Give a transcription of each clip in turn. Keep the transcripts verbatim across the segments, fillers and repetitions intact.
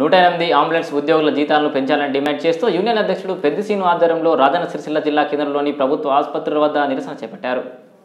నూట ఎనిమిది అంబులెన్స్ ఉద్యోగుల జీతాలను పెంచాలని డిమాండ్ చేస్తూ యూనియన్ అధ్యక్షుడు పెద్దిసీను ఆధ్వర్యంలో రాజన్న సిరిసిల్ల జిల్లా కేంద్రంలోని ప్రభుత్వ ఆసుపత్రుల వద్ద నిరసన చేపట్టారు.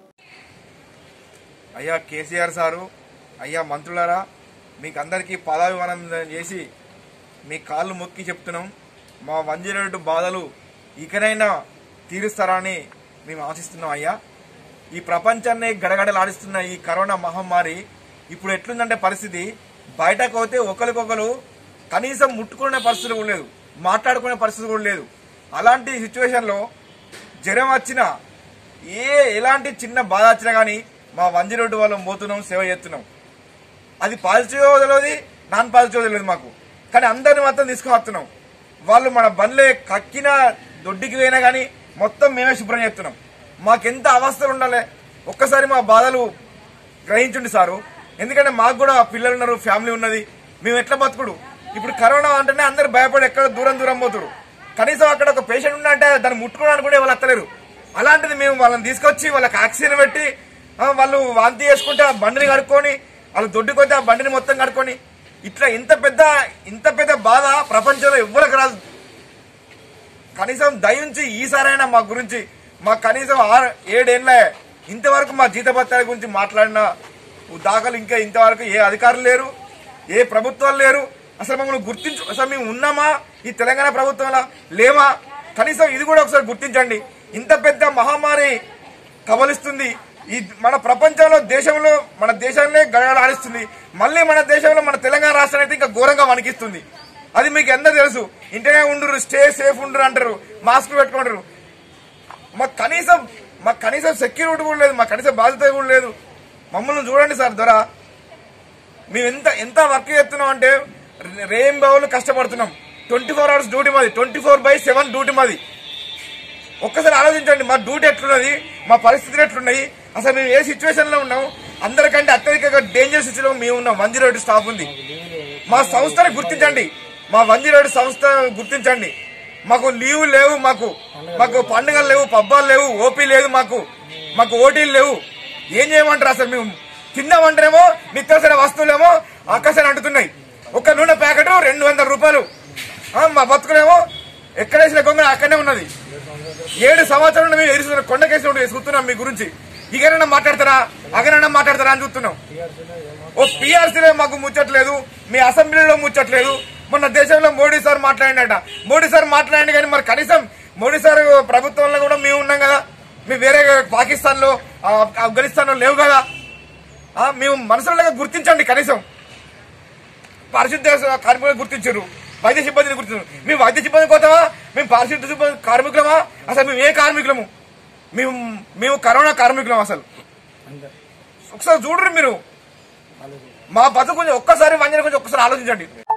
అయ్యా కేసీఆర్ సారు, అయ్యా మంత్రులారా, మీకు అందరికీ పాదాభివందనం చేసి మీ కాళ్ళు మొక్కి చెప్తున్నాం. మా వన్ జీరో ఎయిట్ బాధలు ఇకనైనా తీరుస్తారని మేము ఆశిస్తున్నాం. అయ్యా, ఈ ప్రపంచాన్ని గడగడలాడిస్తున్న ఈ కరోనా మహమ్మారి ఇప్పుడు ఎట్లుందంటే పరిస్థితి, బయటకు పోతే ఒకరికొకరు కనీసం ముట్టుకునే పరిస్థితి కూడా లేదు, మాట్లాడుకునే పరిస్థితి కూడా లేదు. అలాంటి సిచ్యువేషన్లో జ్వరం వచ్చినా, ఏ ఎలాంటి చిన్న బాధ వచ్చినా కానీ మా వన్ జీరో ఎయిట్ వాళ్ళం పోతున్నాం, సేవ చేస్తున్నాం. అది పాజిటివ్ తెలియదు, నాన్ పాజిటివ్ తెలియదు మాకు, కానీ అందరిని మాత్రం తీసుకువస్తున్నాం. వాళ్ళు మన బండ్లే కక్కిన దొడ్డికి పోయినా కానీ మొత్తం మేమే శుభ్రం చేస్తున్నాం. మాకెంత అవస్థలు ఉండాలి, ఒక్కసారి మా బాధలు గ్రహించండి సారు. ఎందుకంటే మాకు కూడా పిల్లలు ఉన్నారు, ఫ్యామిలీ ఉన్నది, మేము ఎట్లా బతుకుడు. ఇప్పుడు కరోనా అంటేనే అందరు భయపడి ఎక్కడ దూరం దూరం పోతురు. కనీసం అక్కడ ఒక పేషెంట్ ఉన్నంటే దాన్ని ముట్టుకోవడానికి కూడా వాళ్ళు అత్తలేరు. అలాంటిది మేము వాళ్ళని తీసుకొచ్చి వాళ్ళకి ఆక్సిజన్ పెట్టి వాళ్ళు వాంతి చేసుకుంటే ఆ బండిని కడుక్కొని, వాళ్ళు దొడ్డుకొస్తే ఆ బండిని మొత్తం కడుక్కొని, ఇట్లా ఇంత పెద్ద ఇంత పెద్ద బాధ ప్రపంచంలో ఎవ్వరికి రాదు. కనీసం దయించి ఈసారైనా మా గురించి, మా కనీసం ఆరు ఏడేళ్ల ఇంతవరకు మా జీతభత్యాల గురించి మాట్లాడిన దాఖలు ఇంకా ఇంతవరకు ఏ అధికారులు లేరు, ఏ ప్రభుత్వాలు లేరు. అసలు మమ్మల్ని గుర్తించు, అసలు మేము ఉన్నామా ఈ తెలంగాణ ప్రభుత్వంలో లేమా? కనీసం ఇది కూడా ఒకసారి గుర్తించండి. ఇంత పెద్ద మహమ్మారి కబలిస్తుంది ఈ మన ప్రపంచంలో, దేశంలో, మన దేశాన్ని గడగడాడిస్తుంది. మళ్ళీ మన దేశంలో మన తెలంగాణ రాష్ట్రాన్ని అయితే ఇంకా ఘోరంగా వణికిస్తుంది. అది మీకు ఎంత తెలుసు. ఇంటనే ఉండరు, స్టే సేఫ్ ఉండరు అంటారు, మాస్క్ పెట్టుకుంటారు. మాకు కనీసం మాకు కనీసం సెక్యూరిటీ కూడా లేదు, మాకు కనీసం బాధ్యత కూడా లేదు. మమ్మల్ని చూడండి సార్ దొర, మేము ఎంత ఎంత వర్క్ చేస్తున్నాం అంటే రేం బావులు కష్టపడుతున్నాం. ట్వంటీ ఫోర్ అవర్స్ డ్యూటీ మాది, twenty four by seven duty మాది. ఒక్కసారి ఆలోచించండి, మా డ్యూటీ ఎట్లున్నది, మా పరిస్థితులు ఎట్లున్నాయి, అసలు మేము ఏ సిచ్యువేషన్ లో ఉన్నాం. అందరికంటే అత్యధికంగా డేంజర్ సిచ్యువేషన్ మేము ఉన్నాం. వన్ జీరో ఎయిట్ స్టాఫ్ ఉంది. మా సంస్థని గుర్తించండి, మా వన్ జీరో ఎయిట్ సంస్థ గుర్తించండి. మాకు లీవ్ లేవు, మాకు మాకు పండుగలు లేవు, పబ్బాలు లేవు, ఓపీ లేదు, మాకు మాకు ఓటీలు లేవు. ఏం చేయమంటారు? అసలు మేము తిన్నామంటేనేమో నిత్యావసర వస్తువులేమో ఆకాశాన్ని అంటున్నాయి. ఒక నూనె ప్యాకెట్ రెండు వందల రూపాయలు. మా బతుకులేమో ఎక్కడేసిన గొంగ అక్కడనే ఉన్నది. ఏడు సంవత్సరాలు మేము ఎరుస్తున్న కొండకేసి చూస్తున్నాం. మీ గురించి ఇకనైనా మాట్లాడతారా, అగనైనా మాట్లాడతారా అని చూస్తున్నాం. ఓ పీఆర్సీలో మాకు ముచ్చట్లేదు, మీ అసెంబ్లీలో ముచ్చట్లేదు. మొన్న దేశంలో మోడీ సార్ మాట్లాడినట, మోడీ సార్ మాట్లాడి కానీ మరి కనీసం మోడీ సార్ ప్రభుత్వంలో కూడా మేము ఉన్నాం కదా, మేము వేరే పాకిస్తాన్ లో ఆఫ్ఘనిస్తాన్ లో లేవు కదా. మేము మనుషులుగా గుర్తించండి. కనీసం పారిశుద్ధ కార్మికులు గుర్తించారు, వైద్య సిబ్బందిని గుర్తించారు. మేము వైద్య సిబ్బంది పోతామా? మేము పారిశుద్ధ సిబ్బంది కార్మికులమా? అసలు మేము ఏ కార్మికులము? మేము మేము కరోనా కార్మికులం. అసలు ఒకసారి చూడరు మీరు మా బతుకు గురించి, ఒక్కసారి వంజన గురించి ఒక్కసారి ఆలోచించండి.